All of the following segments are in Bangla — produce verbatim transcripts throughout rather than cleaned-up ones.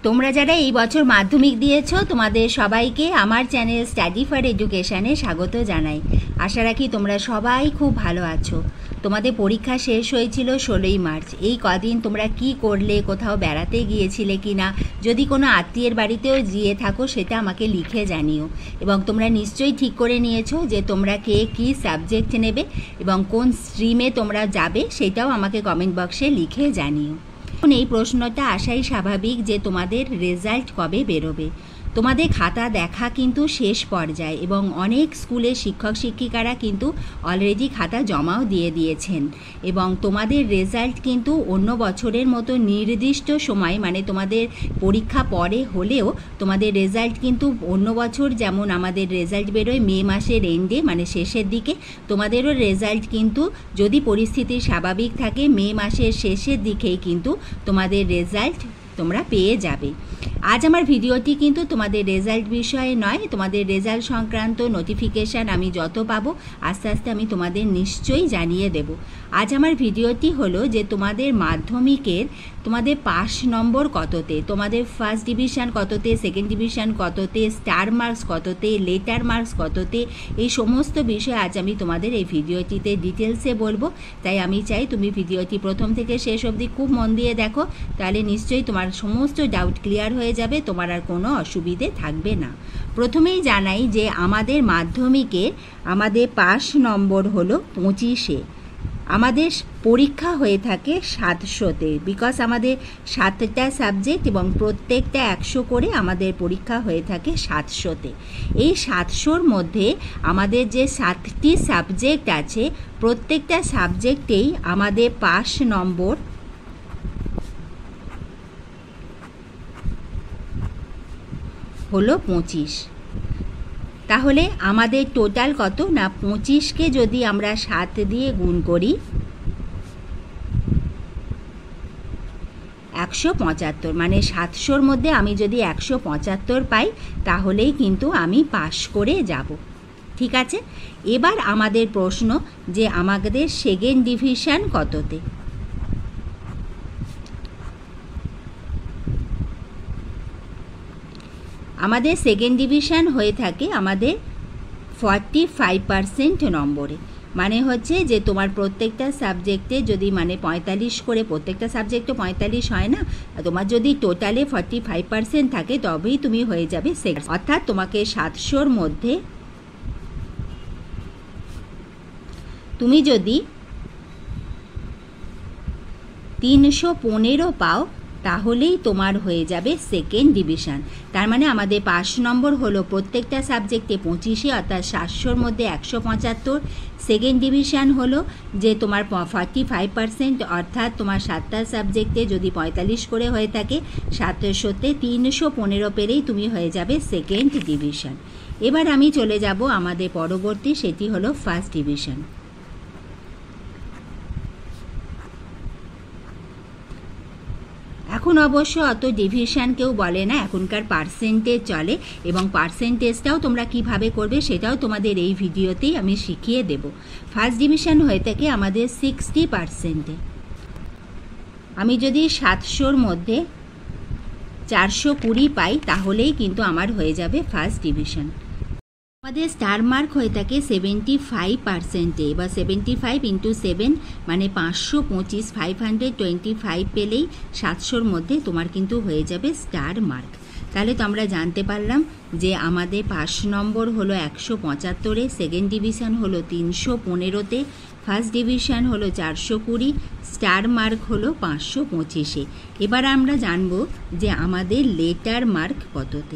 তোমরা যারা এই বছর মাধ্যমিক দিয়েছো তোমাদের সবাইকে আমার চ্যানেল স্টাডি ফর এডুকেশানে স্বাগত জানাই। আশা রাখি তোমরা সবাই খুব ভালো আছো। তোমাদের পরীক্ষা শেষ হয়েছিল ষোলোই মার্চ। এই কদিন তোমরা কি করলে, কোথাও বেড়াতে গিয়েছিলে কি না, যদি কোনো আত্মীয়ের বাড়িতেও গিয়ে থাকো সেটা আমাকে লিখে জানিও। এবং তোমরা নিশ্চয়ই ঠিক করে নিয়েছো যে তোমরা কে কী সাবজেক্ট নেবে এবং কোন স্ট্রিমে তোমরা যাবে সেটাও আমাকে কমেন্ট বক্সে লিখে জানিও। এই প্রশ্নটা আসাই স্বাভাবিক যে তোমাদের রেজাল্ট কবে বেরোবে। তোমাদের খাতা দেখা কিন্তু শেষ পর্যায়ে এবং অনেক স্কুলের শিক্ষক শিক্ষিকারা কিন্তু অলরেডি খাতা জমাও দিয়ে দিয়েছেন এবং তোমাদের রেজাল্ট কিন্তু অন্য বছরের মতো নির্দিষ্ট সময়, মানে তোমাদের পরীক্ষা পরে হলেও তোমাদের রেজাল্ট কিন্তু অন্য বছর যেমন আমাদের রেজাল্ট বেরোয় মে মাসের এন্ডে, মানে শেষের দিকে, তোমাদেরও রেজাল্ট কিন্তু যদি পরিস্থিতি স্বাভাবিক থাকে মে মাসের শেষের দিকেই কিন্তু তোমাদের রেজাল্ট তোমরা পেয়ে যাবে। আজ আমার ভিডিওটি কিন্তু তোমাদের রেজাল্ট বিষয়ে নয়, তোমাদের রেজাল্ট সংক্রান্ত নোটিফিকেশান আমি যত পাবো আস্তে আস্তে আমি তোমাদের নিশ্চয়ই জানিয়ে দেব। আজ আমার ভিডিওটি হলো যে তোমাদের মাধ্যমিকের তোমাদের পাস নম্বর কততে, তোমাদের ফার্স্ট ডিভিশন কততে, সেকেন্ড ডিভিশন কততে, স্টার মার্কস কততে, লেটার মার্কস কততে, এই সমস্ত বিষয় আজ আমি তোমাদের এই ভিডিওটিতে ডিটেলসে বলবো। তাই আমি চাই তুমি ভিডিওটি প্রথম থেকে শেষ অবধি খুব মন দিয়ে দেখো, তাহলে নিশ্চয়ই তোমার সমস্ত ডাউট ক্লিয়ার হয়ে যাবে, তোমার আর কোনো অসুবিধে থাকবে না। প্রথমেই জানাই যে আমাদের মাধ্যমিকে আমাদের পাস নম্বর হলো পঁচিশে। আমাদের পরীক্ষা হয়ে থাকে সাতশোতে, বিকজ আমাদের সাতটা সাবজেক্ট এবং প্রত্যেকটা একশো করে আমাদের পরীক্ষা হয়ে থাকে সাতশোতে। এই সাতশোর মধ্যে আমাদের যে সাতটি সাবজেক্ট আছে প্রত্যেকটা সাবজেক্টেই আমাদের পাস নম্বর হলো পঁচিশ। তাহলে আমাদের টোটাল কত না, পঁচিশকে যদি আমরা সাত দিয়ে গুণ করি একশো পঁচাত্তর, মানে সাতশোর মধ্যে আমি যদি একশো পঁচাত্তর পাই তাহলেই কিন্তু আমি পাশ করে যাব। ঠিক আছে, এবার আমাদের প্রশ্ন যে আমাদের সেকেন্ড ডিভিশন কততে। আমাদের সেকেন্ড ডিভিশন হয়ে থাকে আমাদের ফর্টি ফাইভ পারসেন্ট নম্বরে, মানে হচ্ছে যে তোমার প্রত্যেকটা সাবজেক্টে যদি মানে পঁয়তাল্লিশ করে, প্রত্যেকটা সাবজেক্টে পঁয়তাল্লিশ হয় না, তোমার যদি টোটালে ফর্টি ফাইভ পারসেন্ট থাকে তবেই তুমি হয়ে যাবে সেকেন্ড। অর্থাৎ তোমাকে সাতশোর মধ্যে তুমি যদি তিনশো পনেরো পাও তাহলেই তোমার হয়ে যাবে সেকেন্ড ডিভিশন। তার মানে আমাদের পাস নম্বর হলো প্রত্যেকটা সাবজেক্টে পঁচিশে, অর্থাৎ সাতশোর মধ্যে একশো পঁচাত্তর। সেকেন্ড ডিভিশন হলো যে তোমার ফর্টি ফাইভ পারসেন্ট, অর্থাৎ তোমার সাতটা সাবজেক্টে যদি পঁয়তাল্লিশ করে হয়ে থাকে সাতশোতে তিনশো পনেরো পেলেই তুমি হয়ে যাবে সেকেন্ড ডিভিশন। এবার আমি চলে যাব আমাদের পরবর্তী, সেটি হলো ফার্স্ট ডিভিশন। এখন অবশ্য অত ডিভিশন কেউ বলে না, এখনকার পার্সেন্টেজ চলে এবং পার্সেন্টেজটাও তোমরা কিভাবে করবে সেটাও তোমাদের এই ভিডিওতেই আমি শিখিয়ে দেব। ফার্স্ট ডিভিশন হয়ে থাকে আমাদের সিক্সটি পার্সেন্টে। আমি যদি সাতশোর মধ্যে চারশো কুড়ি পাই তাহলেই কিন্তু আমার হয়ে যাবে ফার্স্ট ডিভিশন। আমাদের স্টার মার্ক হয়ে থাকে সেভেন্টি ফাইভ পার্সেন্টে, বা সেভেন্টি ফাইভ ইন্টু সেভেন মানে পাঁচশো পঁচিশ, ফাইভ হান্ড্রেড টোয়েন্টি ফাইভ পেলেই সাতশোর মধ্যে তোমার কিন্তু হয়ে যাবে স্টার মার্ক। তাহলে তো আমরা জানতে পারলাম যে আমাদের পাস নম্বর হলো একশো পঁচাত্তরে, সেকেন্ড ডিভিশন হলো তিনশো পনেরোতে, ফার্স্ট ডিভিশন হলো চারশো কুড়ি, স্টার মার্ক হলো পাঁচশো পঁচিশে। এবার আমরা জানবো যে আমাদের লেটার মার্ক কততে।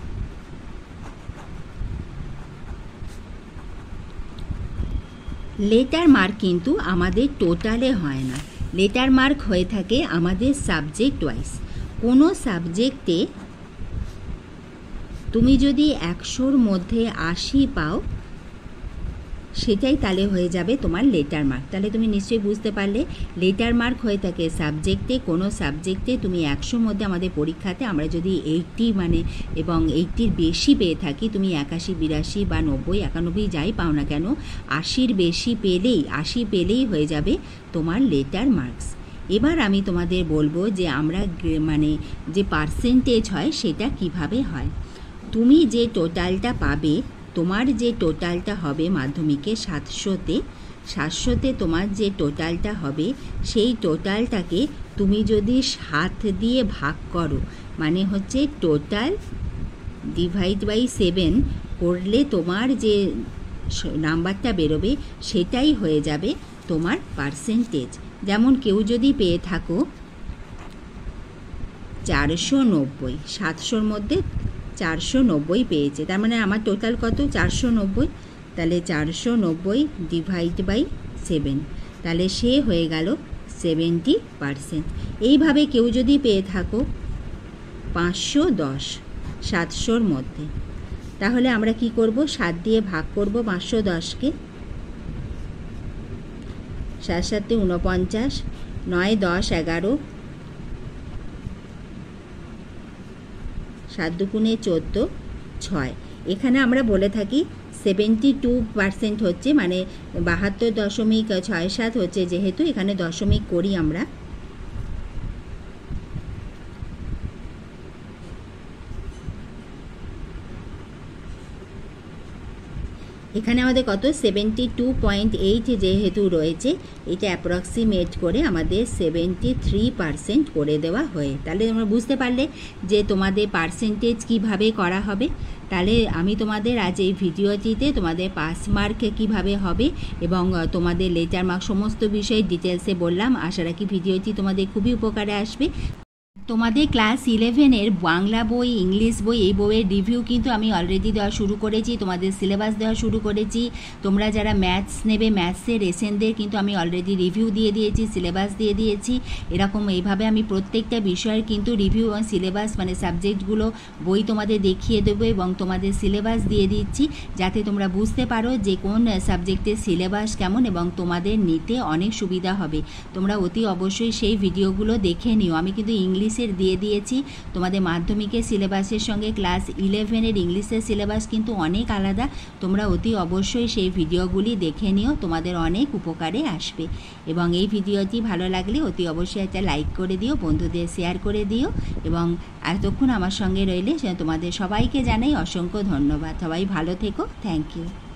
লেটার মার্ক কিন্তু আমাদের টোটালে হয় না, লেটার মার্ক হয়ে থাকে আমাদের সাবজেক্ট ওয়াইজ। কোনো সাবজেক্টে তুমি যদি একশোর মধ্যে আশি পাও সেটাই তাহলে হয়ে যাবে তোমার লেটার মার্ক। তাহলে তুমি নিশ্চয়ই বুঝতে পারলে লেটার মার্ক হয়ে থাকে সাবজেক্টে, কোনো সাবজেক্টে তুমি একশোর মধ্যে আমাদের পরীক্ষাতে আমরা যদি এইটটি মানে এবং এইটটির বেশি পেয়ে থাকি, তুমি একাশি বিরাশি বা নব্বই একানব্বই যাই পাও না কেন, আশির বেশি পেলেই আশি পেলেই হয়ে যাবে তোমার লেটার মার্কস। এবার আমি তোমাদের বলবো যে আমরা মানে যে পার্সেন্টেজ হয় সেটা কিভাবে হয়। তুমি যে টোটালটা পাবে, তোমার যে টোটালটা হবে মাধ্যমিকে সাতশোতে সাতশোতে তোমার যে টোটালটা হবে সেই টোটালটাকে তুমি যদি সাত দিয়ে ভাগ করো, মানে হচ্ছে টোটাল ডিভাইড বাই সেভেন করলে তোমার যে নাম্বারটা বেরোবে সেটাই হয়ে যাবে তোমার পার্সেন্টেজ। যেমন কেউ যদি পেয়ে থাকো চারশো নব্বই, সাতশোর মধ্যে চারশো নব্বই পেয়েছে, তার মানে আমার টোটাল কত চারশো নব্বই, তাহলে চারশো নব্বই ডিভাইড বাই সেভেন, তাহলে সে হয়ে গেল সেভেন্টি পারসেন্ট। এইভাবে কেউ যদি পেয়ে থাকো পাঁচশো দশ সাতশোর মধ্যে, তাহলে আমরা কি করব, সাত দিয়ে ভাগ করব পাঁচশো দশকে, সাত সাতে উনপঞ্চাশ, নয় দশ এগারো, সাত দুগুণে চোদ্দো, ছয়। এখানে আমরা বলে থাকি সেভেন্টি টু পারসেন্ট হচ্ছে, মানে বাহাত্তর দশমিক ছয় সাত হচ্ছে, যেহেতু এখানে দশমিক করি আমরা। এখানে আমাদের কত সেভেন্টি টু পয়েন্ট এইট যেহেতু রয়েছে, এটা অ্যাপ্রক্সিমেট করে আমাদের সেভেন্টি থ্রি পারসেন্ট করে দেওয়া হয়। তাহলে তোমরা বুঝতে পারলে যে তোমাদের পার্সেন্টেজ কিভাবে করা হবে। তাহলে আমি তোমাদের আজ এই ভিডিওটিতে তোমাদের পাস মার্ক কীভাবে হবে এবং তোমাদের লেটার মার্ক সমস্ত বিষয়ে ডিটেলসে বললাম। আশা রাখি ভিডিওটি তোমাদের খুবই উপকারে আসবে। তোমাদের ক্লাস ইলেভেনের বাংলা বই, ইংলিশ বই, এই বইয়ের রিভিউ কিন্তু আমি অলরেডি দেওয়া শুরু করেছি, তোমাদের সিলেবাস দেওয়া শুরু করেছি। তোমরা যারা ম্যাথস নেবে, ম্যাথসের এসেনদের কিন্তু আমি অলরেডি রিভিউ দিয়ে দিয়েছি, সিলেবাস দিয়ে দিয়েছি। এরকম এইভাবে আমি প্রত্যেকটা বিষয়ের কিন্তু রিভিউ এবং সিলেবাস মানে সাবজেক্টগুলো বই তোমাদের দেখিয়ে দেবো এবং তোমাদের সিলেবাস দিয়ে দিচ্ছি, যাতে তোমরা বুঝতে পারো যে কোন সাবজেক্টের সিলেবাস কেমন এবং তোমাদের নিতে অনেক সুবিধা হবে। তোমরা অতি অবশ্যই সেই ভিডিওগুলো দেখে নিও। আমি কিন্তু ইংলিশ দিয়ে দিয়েছি, তোমাদের মাধ্যমিকের সিলেবাসের সঙ্গে ক্লাস ইলেভেনের ইংলিশের সিলেবাস কিন্তু অনেক আলাদা। তোমরা অতি অবশ্যই সেই ভিডিওগুলি দেখে নিও, তোমাদের অনেক উপকারে আসবে। এবং এই ভিডিওটি ভালো লাগলে অতি অবশ্যই একটা লাইক করে দিও, বন্ধুদের শেয়ার করে দিও এবং এতক্ষণ আমার সঙ্গে রইলে তোমাদের সবাইকে জানাই অসংখ্য ধন্যবাদ। সবাই ভালো থেকো, থ্যাংক ইউ।